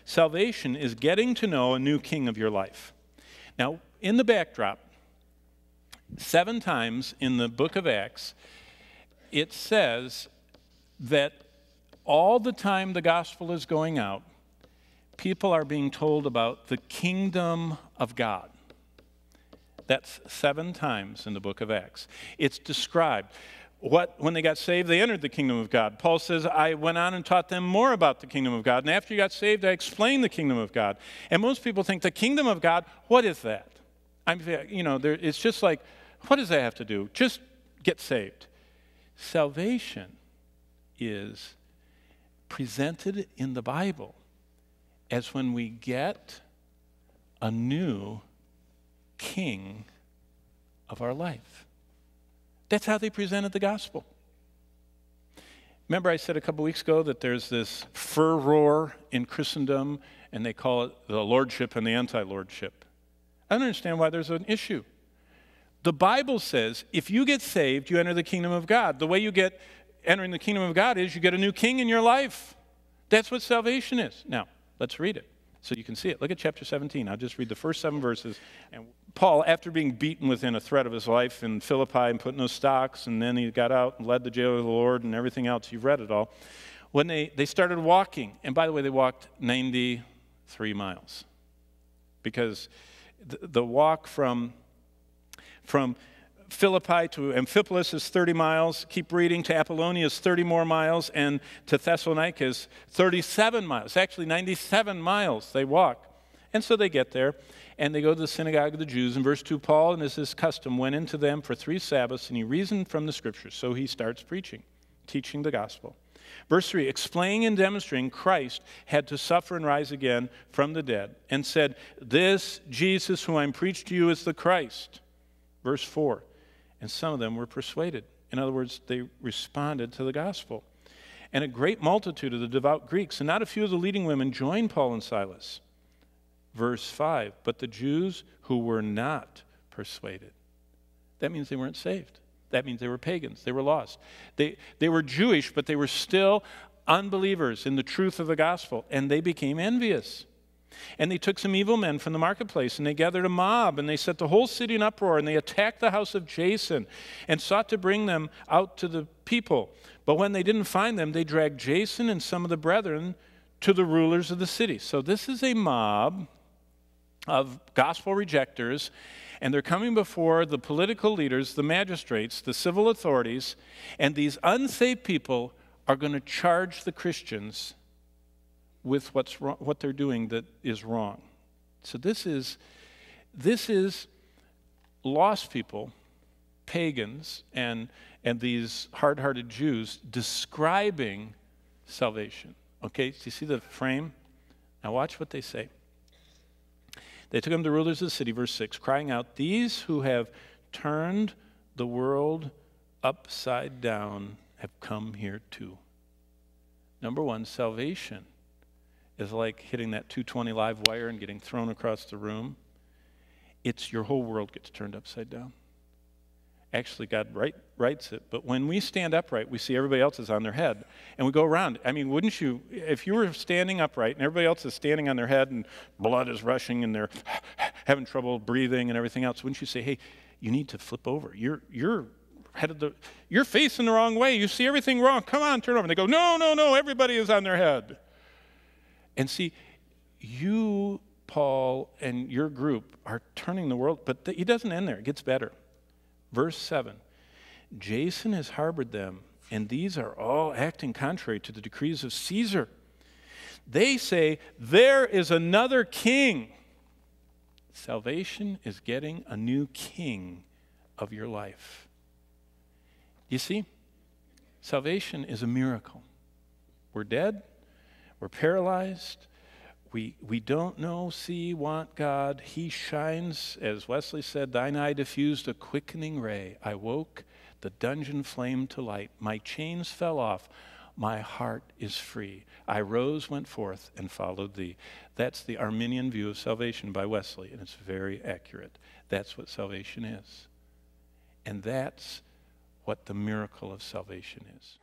salvation is getting to know a new king of your life. Now, in the backdrop, 7 times in the book of Acts, it says that all the time the gospel is going out, people are being told about the kingdom of God. That's 7 times in the book of Acts. It's described. When they got saved, they entered the kingdom of God. Paul says, I went on and taught them more about the kingdom of God. And after you got saved, I explained the kingdom of God. And most people think the kingdom of God, what is that? It's just like, what does that have to do? Just get saved. Salvation is presented in the Bible as when we get a new king of our life. That's how they presented the gospel. Remember I said a couple weeks ago that there's this furor in Christendom, and they call it the lordship and the anti-lordship. I don't understand why there's an issue. The Bible says if you get saved, you enter the kingdom of God. The way you get entering the kingdom of God is you get a new king in your life. That's what salvation is. Now, let's read it so you can see it. Look at chapter 17. I'll just read the first 7 verses. And Paul, after being beaten within a threat of his life in Philippi and put in those stocks, and then he got out and led the jail of the Lord and everything else, you've read it all. When they started walking, and by the way, they walked 93 miles. Because the walk from Philippi to Amphipolis is 30 miles. Keep reading. To Apollonia is 30 more miles. And to Thessalonica is 37 miles. Actually, 97 miles they walk. And so they get there, and they go to the synagogue of the Jews. In verse 2, Paul, and as his custom, went into them for 3 Sabbaths, and he reasoned from the Scriptures. So he starts preaching, teaching the gospel. Verse 3, explaining and demonstrating Christ had to suffer and rise again from the dead, and said, this Jesus whom I preach to you is the Christ. Verse 4, and some of them were persuaded. In other words, they responded to the gospel. And a great multitude of the devout Greeks, and not a few of the leading women, joined Paul and Silas. Verse 5, but the Jews who were not persuaded. That means they weren't saved. That means they were pagans. They were lost. They were Jewish, but they were still unbelievers in the truth of the gospel, and they became envious. And they took some evil men from the marketplace, and they gathered a mob, and they set the whole city in uproar, and they attacked the house of Jason and sought to bring them out to the people. But when they didn't find them, they dragged Jason and some of the brethren to the rulers of the city. So this is a mob of gospel rejectors, and they're coming before the political leaders, the magistrates, the civil authorities, and these unsaved people are going to charge the Christians with what they're doing that is wrong. So this is lost people, pagans, and these hard-hearted Jews describing salvation. Okay, do you see the frame? Now watch what they say. They took him to the rulers of the city, verse 6, crying out, these who have turned the world upside down have come here too. Number 1, salvation is like hitting that 220 live wire and getting thrown across the room. It's your whole world gets turned upside down. Actually, God writes it. But when we stand upright, we see everybody else is on their head. And we go around. I mean, wouldn't you, if you were standing upright and everybody else is standing on their head and blood is rushing and they're having trouble breathing and everything else, wouldn't you say, hey, you need to flip over. You're facing the wrong way. You see everything wrong. Come on, turn over. And they go, no, everybody is on their head. And see, you, Paul, and your group are turning the world, but he doesn't end there. It gets better. Verse 7, Jason has harbored them, and these are all acting contrary to the decrees of Caesar. They say, there is another king. Salvation is getting a new king of your life. You see, salvation is a miracle. We're dead. We're paralyzed. We don't know, see, want God. He shines, as Wesley said, thine eye diffused a quickening ray. I woke, the dungeon flamed to light. My chains fell off. My heart is free. I rose, went forth, and followed thee. That's the Arminian view of salvation by Wesley, and it's very accurate. That's what salvation is. And that's what the miracle of salvation is.